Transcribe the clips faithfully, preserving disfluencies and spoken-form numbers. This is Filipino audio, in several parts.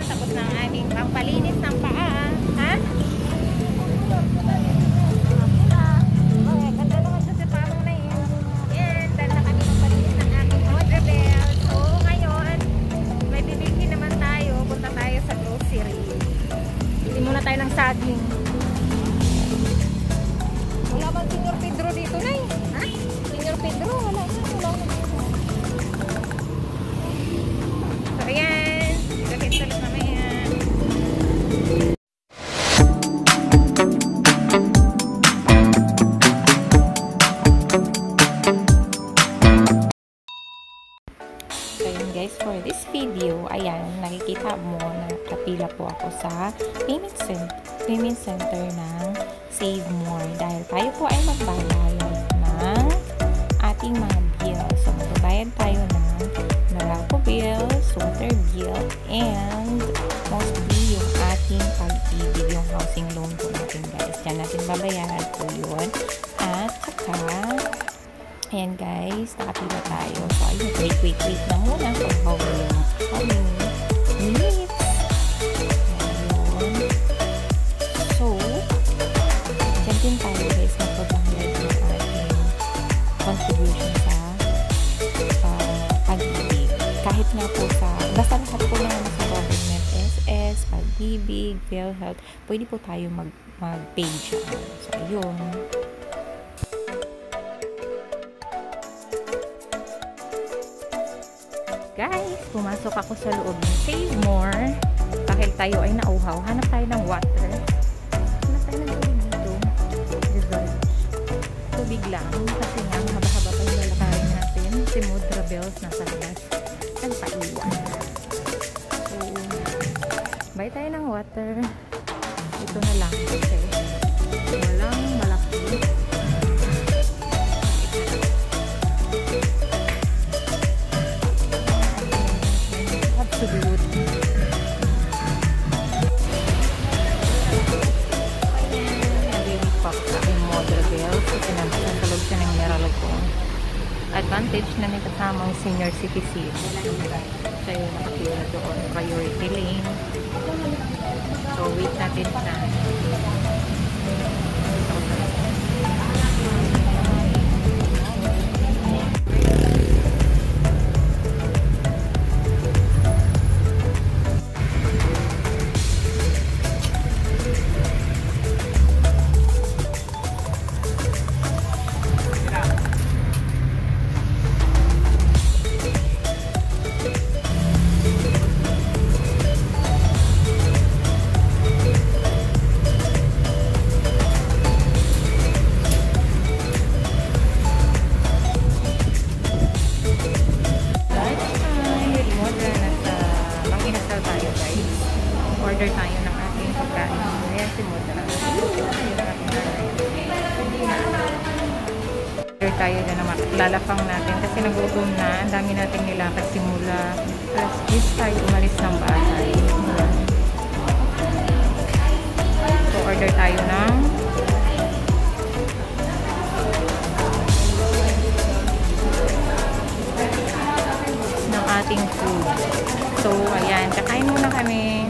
Tapos na ang aming pampalinis ng paa. Ha? Ganda naman sa sipamang na yun. Yan, dahil na kami pampalinis ng aming Modra Bell. So, ngayon, may bibigyan naman tayo. Punta tayo sa grocery. Bili muna tayo ng saging. Wala bang Senyor Pedro dito na eh? Ha? Senyor Pedro, wala na. Wala na. So, ayan. Kita-kita ulit mamaya. So, ayan guys, for this video, ayan, nakikita mo na kapila po ako sa payment center, payment center ng Save More. Dahil tayo po ay magbabayad ng ating mga bills. So, magbabayad tayo ng Meralco bills, water bill, and mostly yung ating pag-ibig, yung housing loan po natin guys. Diyan natin babayaran po yun. At saka, ayan guys, nakapila tayo. So, ayun, wait, wait, wait na muna for how many minutes. Ayun. So, dyan din tayo guys, magbabayad ng ating contribution sa uh, pag-ibig. Kahit nga po sa, basta lahat po naman sa government, S S, pag-ibig, PhilHealth, pwede po tayo mag, mag-pay dyan. So, ayun. Guys, pumasok ako sa loob ng Save More. Dahil tayo ay nauhaw, hanap tayo ng water. Hanap tayo ng tubig dito. Resort. Tubig lang. Kasi nga, haba-haba pa yung lalakarin natin. Si Modra Bells nasa labas. Nagpaiwan. So, buy tayo ng water. Ito na lang. Kasi walang malaki. Absolute. Nag-repop sa aking Modra Bell. Kasi nagsalog siya ng Meralco. Advantage na may kasamang senior citizen. Siya yung nakapila doon. Priority lane. So, wait natin na. Order tayo ng ating pagkain. Ayan si Modra. Order tayo na naman. Lalapang natin kasi nagutom na. Ang dami natin nilakad simula. Plus this tayo umalis ng bahay. So order tayo ng ng ating food. So ayan, kakain muna kami.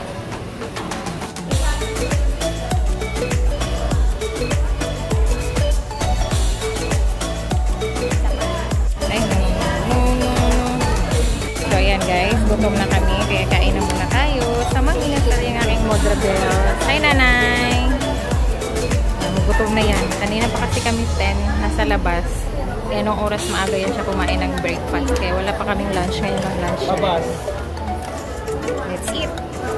Gutom na kami, kaya kain na muna tayo. Samang ingat na yung aking Modra Bell. Hi, nanay! Gutom na yan. Kanina pa kasi kami ten, nasa labas. Kaya nung oras maaga yan siya kumain ng breakfast. Kaya wala pa kaming lunch ngayon ng lunch. Labas. Let's eat!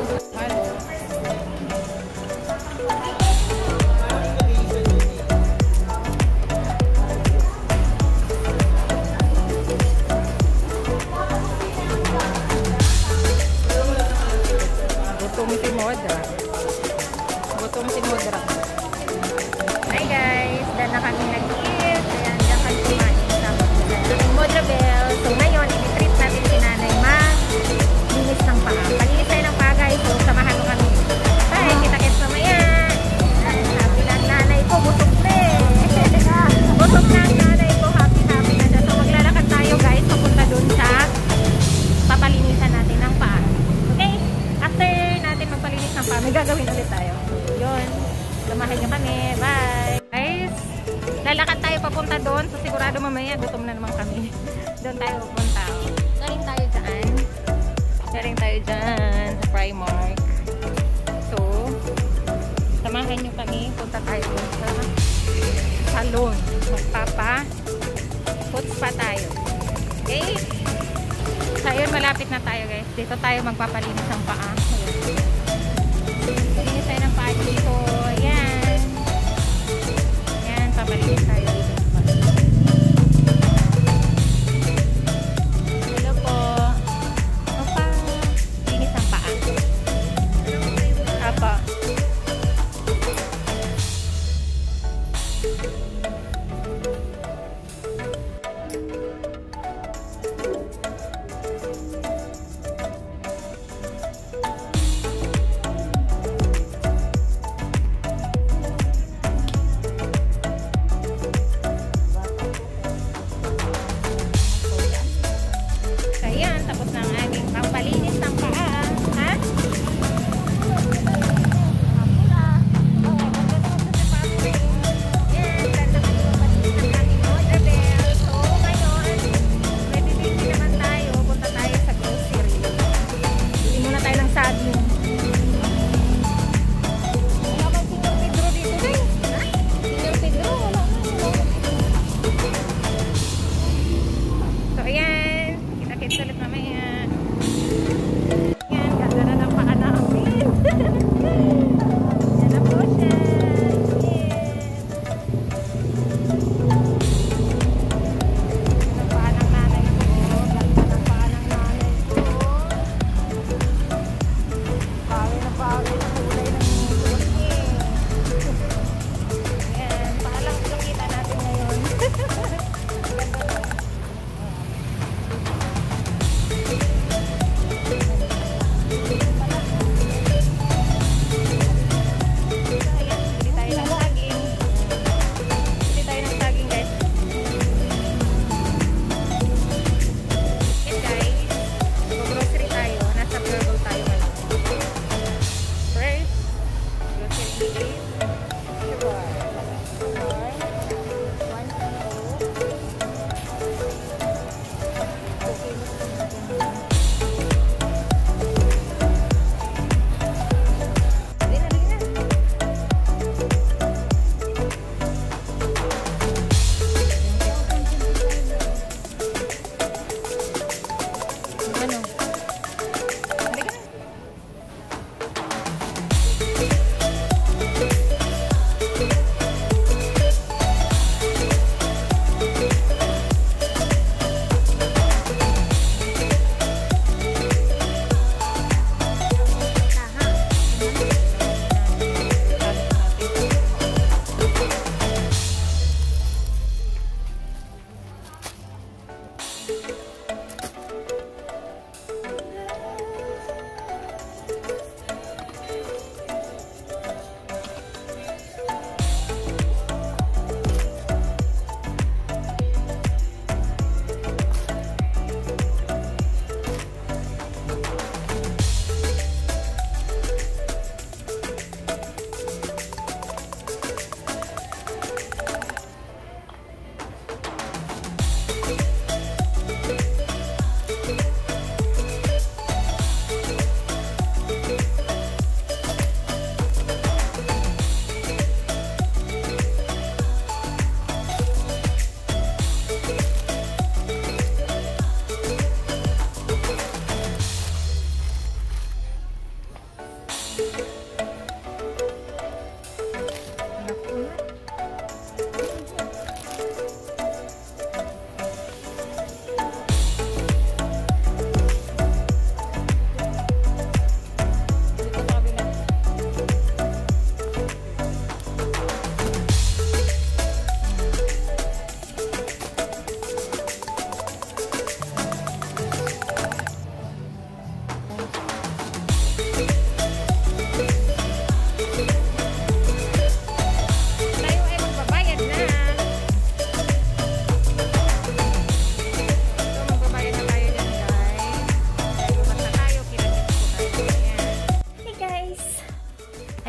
Gutom si Modra. Gutom si Modra. Hi guys! Dahil na kami nag-eat. Ayan, dyan kami kumain sa Modra Bell. So ngayon, i-treat natin si nanay mag-linis ng paa. Palinis tayo ng paa guys. So samahan mo kami. Bye! Kita-kits mamaya! Happy lang nanay ko. Busog na eh. Busog na ang nanay ko. Happy-happy na dyan. So maglalakad tayo guys. Papunta dun sa papalinisan natin ng paa. Okay? may gagawin ulit tayo. So, yun. Samahan nyo kami. Bye! Guys, lalakad tayo papunta doon. So, sigurado mamaya, gutom na naman kami. Doon tayo pupunta. Galing tayo dyan. Galing tayo dyan sa Primark. So, samahan nyo kami. Punta tayo sa salon. Magpapa puts pa tayo. Okay? So, yun, malapit na tayo guys. Dito tayo magpapalinis ng paa. Palinis tayo ng paa dito. Yan. Yan, papalinis tayo dito. Hello po. Opa. Linis ng paa. Apa.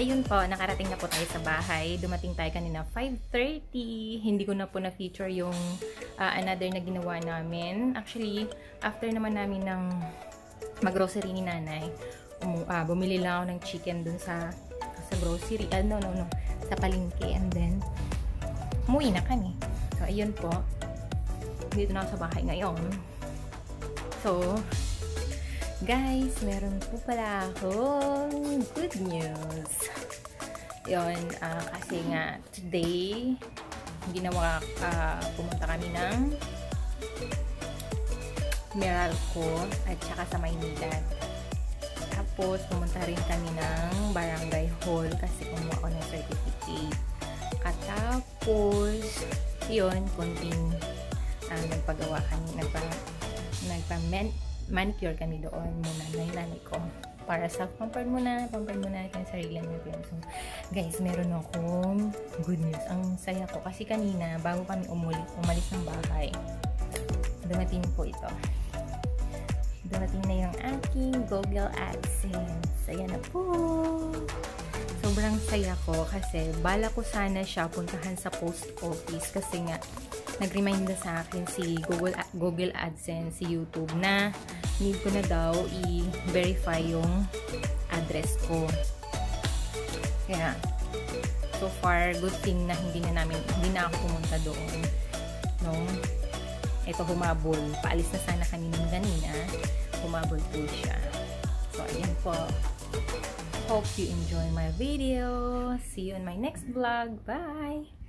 ayun po, nakarating na po tayo sa bahay. Dumating tayo kanina five thirty. Hindi ko na po na-feature yung uh, another na ginawa namin. Actually, after naman namin ng mag-grocery ni nanay, um, uh, bumili lang ako ng chicken dun sa sa grocery. Uh, no, no, no. Sa palengke. And then, umuwi na kami. So, ayun po. Dito na ako sa bahay ngayon. So, guys, meron po pala akong good news. Yun, uh, kasi nga, today, ginawa, uh, pumunta kami ng Meralco at saka sa Maynila. Tapos, pumunta rin kami ng Barangay Hall kasi kumuha ko ng certificate. At tapos, yun, konting uh, nagpagawa kami, nagpa, nagpa manicure kami doon muna na yung nanay ko. Para self-pamper muna, pamper muna natin sarili natin. So, guys, meron akong good news. Ang saya ko kasi kanina, bago kami umulit, umalis ng bahay, dumating po ito. Dumating na yung aking Google AdSense. Ayan na po. Sobrang saya ko kasi bala ko sana siya puntahan sa post office kasi nga nag-remind na sa akin si Google, Google AdSense, si YouTube na need ko na daw i-verify yung address ko. Kaya, so far, good thing na hindi na namin, hindi na ako pumunta doon. No? Ito humabol. Paalis na sana kami ng ganina. Humabol po siya. So, ayan po. Hope you enjoy my video. See you in my next vlog. Bye!